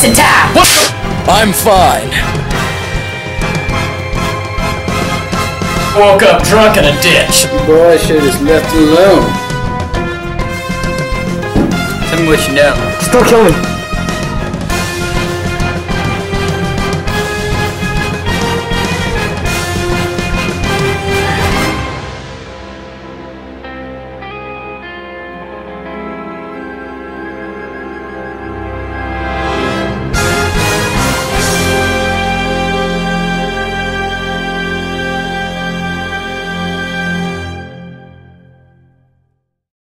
in time! What the? I'm fine. Woke up drunk in a ditch. You boys should have just left him alone. Tell me what you know. Still killing.